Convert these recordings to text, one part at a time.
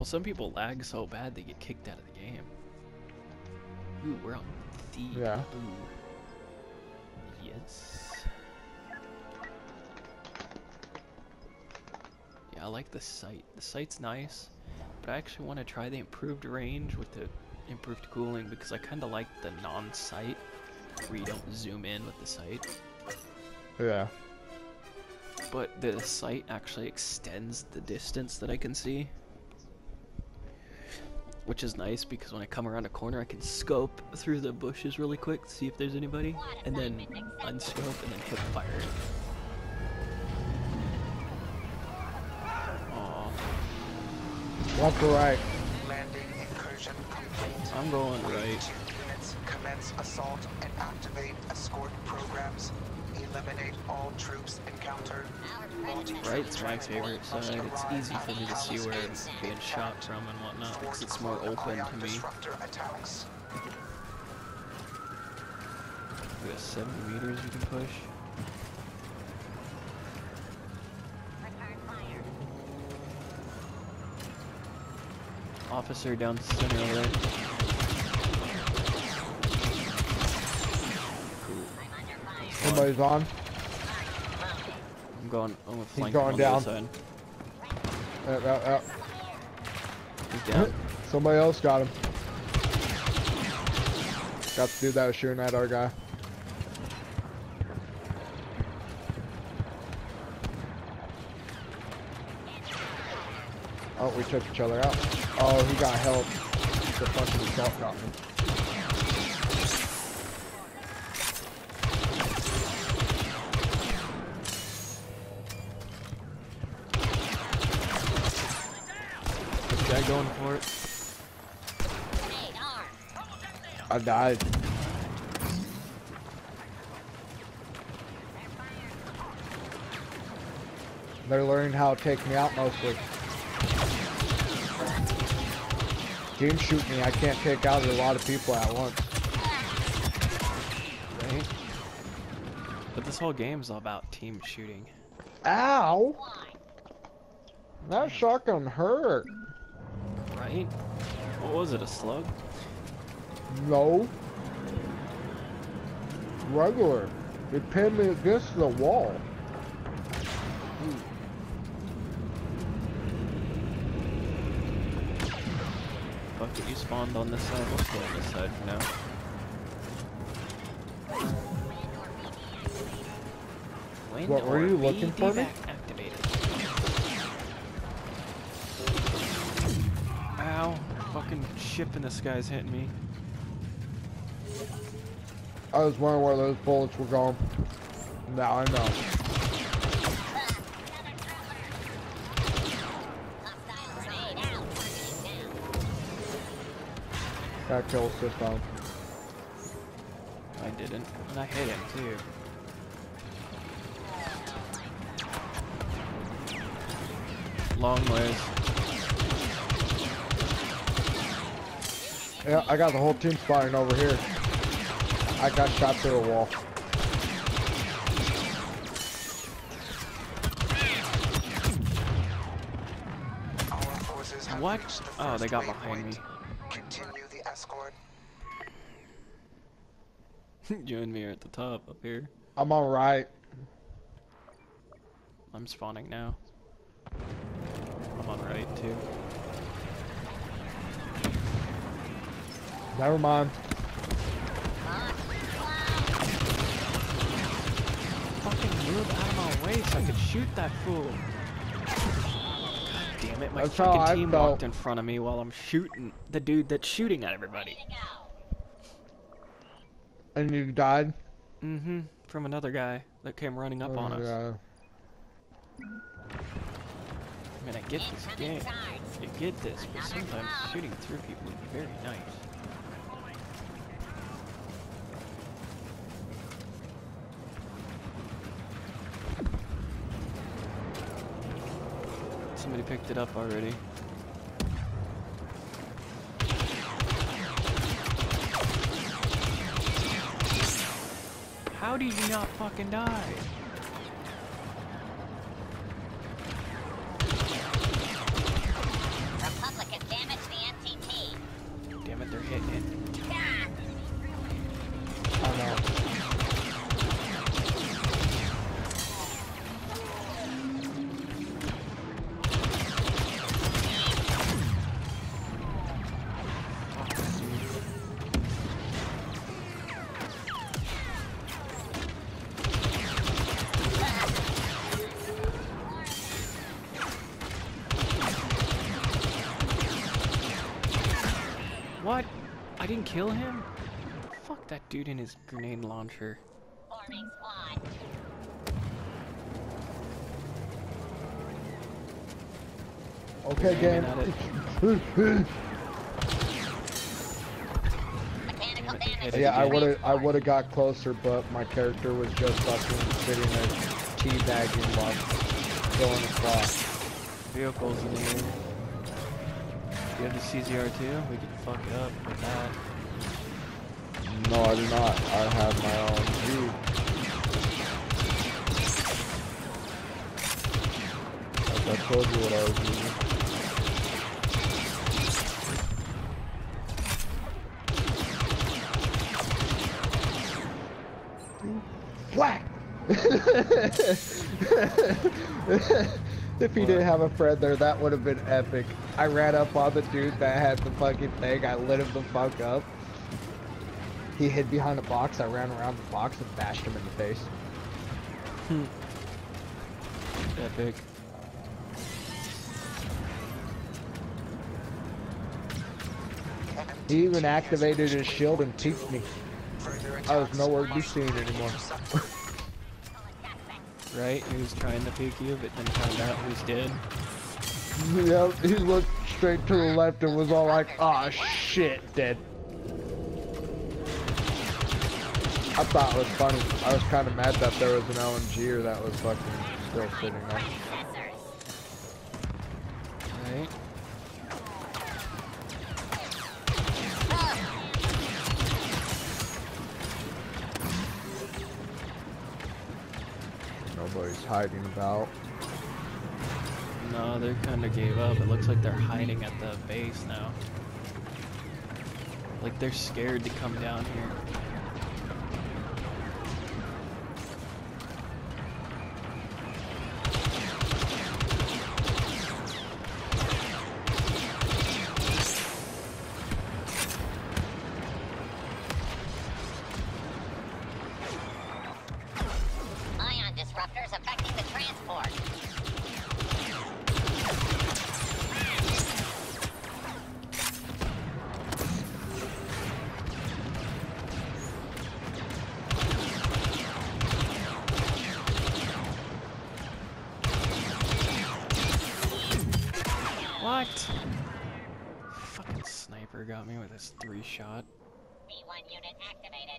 Well, some people lag so bad they get kicked out of the game. Ooh, we're on D. Yeah. Ooh. Yes. Yeah, I like the sight. The sight's nice, but I actually want to try the improved range with the improved cooling because I kind of like the non-sight where you don't zoom in with the sight. Yeah. But the sight actually extends the distance that I can see, which is nice because when I come around a corner I can scope through the bushes really quick to see if there's anybody, and then unscope and then hip fire. Aww. Left or right? Landing incursion complete. I'm going right. Units commence assault and activate escort programs. Eliminate all troops encountered. Right's my favorite side. It's easy for me to see where I'm being shot from and whatnot because it's more open to me. We got 70 meters you can push. Officer down center right. Cool. Somebody's on. I'm going He's flank going on the down. other side. He's down. Somebody else got him. Got the dude that was shooting at our guy. Oh, we took each other out. Oh, he got help. The fucking assault got me. This guy going for it. I died. They're learning how to take me out mostly. Team shoot me, I can't take out a lot of people at once. Right? But this whole game's all about team shooting. Ow! That shotgun hurt. Right? What was it, a slug? No. Regular. It pinned me against the wall. Fuck it, you spawned on this side. We'll stay on this side for now. What were you looking for me? Activated. Ow. Fucking ship in the sky's hitting me. I was wondering where those bullets were going. Now I know. Got kill assist on. I didn't. And I hit him too. Long ways. Yeah, I got the whole team spotting over here. I got shot through a wall. What? Oh, they got behind me. Continue the escort. You and me are at the top up here. I'm on right. I'm spawning now. I'm on right too. Never mind. Fucking move out of my way so I could shoot that fool. God damn it, my That's how I fucking team felt. walked in front of me while I'm shooting the dude that's shooting at everybody. And you died? Mm-hmm. From another guy that came running up on us. Yeah. I mean, I get this game. I get this, but sometimes shooting through people would be very nice. Somebody picked it up already. How do you not fucking die? Republican What? I didn't kill him? Fuck that dude in his grenade launcher. Forming squad. Okay, game. Mechanical damage. Yeah, I would have got closer, but my character was just fucking sitting there teabagging while going across. Vehicles in the air. You have the CZR2? We could fuck it up with that. No, I do not. I have my own view. I told you what I was using. Whack! If he didn't have a friend there, that would have been epic. I ran up on the dude that had the fucking thing. I lit him the fuck up. He hid behind a box. I ran around the box and bashed him in the face. Epic. He even activated his shield and peeked me. I was nowhere to be seen anymore. Right? He was trying to peek you, but then found out who's dead. Yep, he looked straight to the left and was all like, "Aw, shit, dead." I thought it was funny. I was kind of mad that there was an LMG that was fucking still sitting there. Right? Nobody's hiding about. No, they kind of gave up. It looks like they're hiding at the base now. Like they're scared to come down here. Ion disruptors affecting the transport. What? Fucking sniper got me with his 3-shot. B1 unit activated.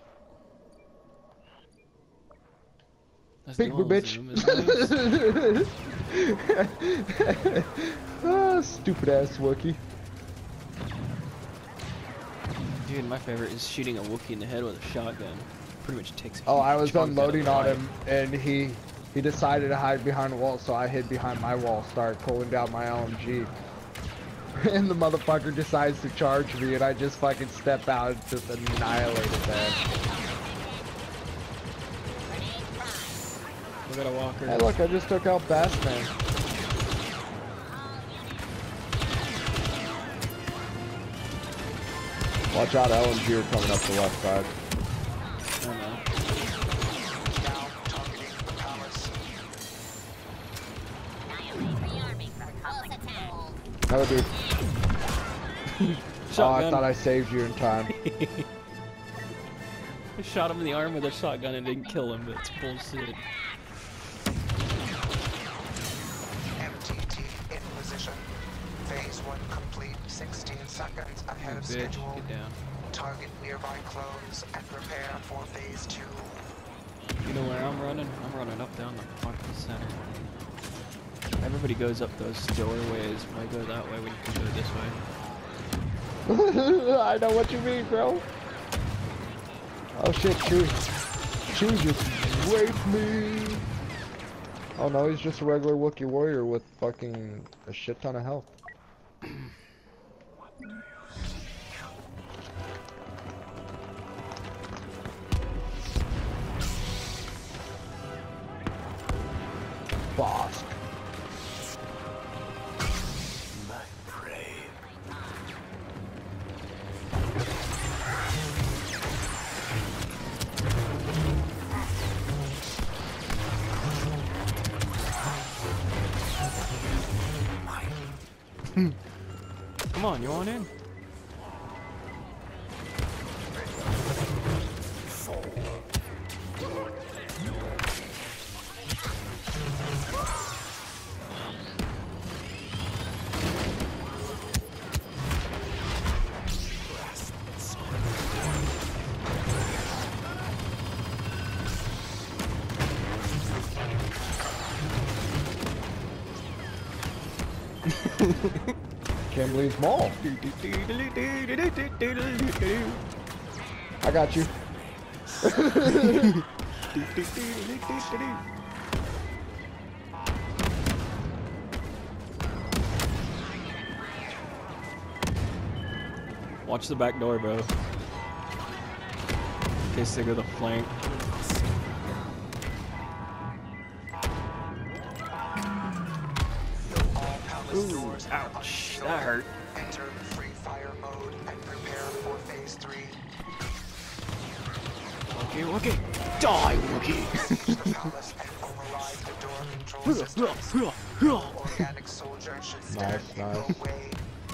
That's Big dual bitch. zoom is nice. Ah, stupid ass Wookie. Dude, my favorite is shooting a Wookiee in the head with a shotgun. Pretty much takes a Oh, I huge was chunk out of unloading the on life. him, and he decided to hide behind a wall, so I hid behind my wall, started pulling down my LMG. And the motherfucker decides to charge me, and I just fucking step out and just annihilated that. Look at a walker. Hey, look, I just took out Bassman. Watch out, LMG are coming up the left side. I don't know. Now targeting the palace. Rearming for close attack. Another dude. Oh, I Shotgun. thought I saved you in time. I shot him in the arm with a shotgun and didn't kill him. That's bullshit. MTT in position. Phase 1 complete 16 seconds ahead of Bitch, schedule. get down. Target nearby clones and prepare for phase 2. You know where I'm running? I'm running up down the fucking center. Everybody goes up those doorways. Why go that way when you can go this way? I know what you mean, bro. Oh shit, Chewie. Chewie just raped me. Oh no, he's just a regular Wookiee warrior with fucking a shit ton of health. Bosk. Come on, you want in? Kimberly's Mall. I got you. Watch the back door, bro. In case they go the flank. All palace Ooh, doors are ouch, unsealed. that hurt. Enter free fire mode and prepare for phase 3. Okay. Die, Wookie! Siege the palace and override the door control systems. Organic soldier should stand in Nice. your way.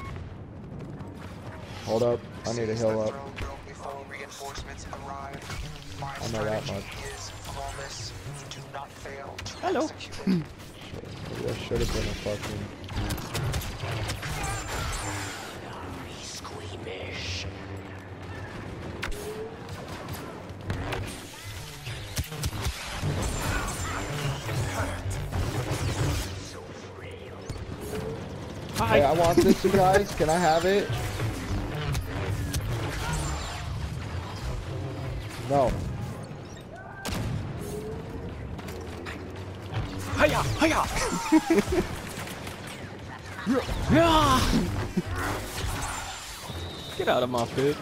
Hold up. I need to Seize heal the up. throne room before reinforcements arrive. My I know that strategy much. is flawless. Do not fail to Hello. execute it. Maybe that should have been a fucking. Squeamish. Hi. Hey, I want this, you guys. Can I have it? No. Hiya! Hiya! Yeah. Get out of my food.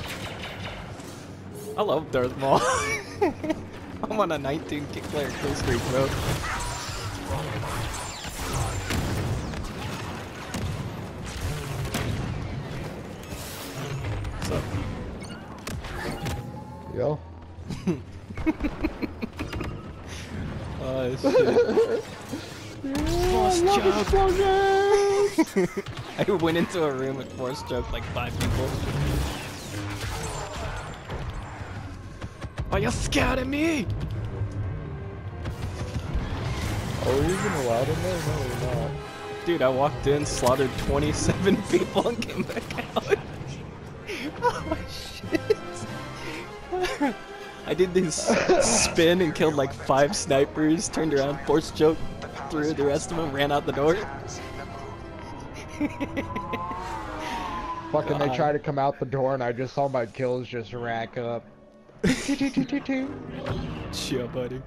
I love Darth Maul. I'm on a 19 player kill streak, bro. What's up? Yo. Oh shit. Force choke. I went into a room with force choke like 5 people. Are you scared of me? Are we even allowed in there? No, we're not. Dude, I walked in, slaughtered 27 people, and came back out. Oh shit. I did this spin and killed like 5 snipers, turned around, force choke through the rest of them, ran out the door. Fucking, they God. tried to come out the door, and I just saw my kills just rack up. Chill, buddy.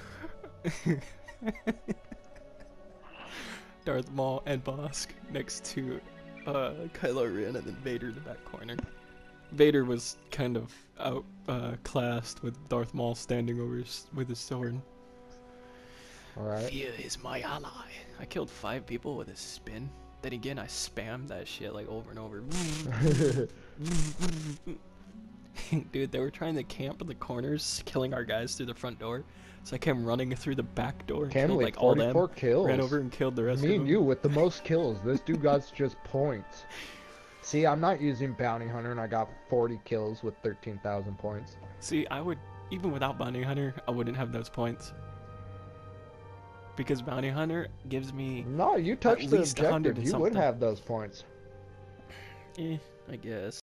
Darth Maul and Bosk next to Kylo Ren, and then Vader in the back corner. Vader was kind of outclassed with Darth Maul standing over with his sword. Alright. Fear is my ally. I killed 5 people with a spin. Then again, I spammed that shit like over and over. Dude, they were trying to camp in the corners, killing our guys through the front door. So I came running through the back door and killed Camley, like all them. 44 kills. Ran over and killed the rest of Me them. and you with the most kills. This dude got just points. See, I'm not using Bounty Hunter, and I got 40 kills with 13,000 points. See, I would, even without Bounty Hunter, I wouldn't have those points. Because Bounty Hunter gives me, No, you touched the least 100 objective. and You would something. have those points. I guess.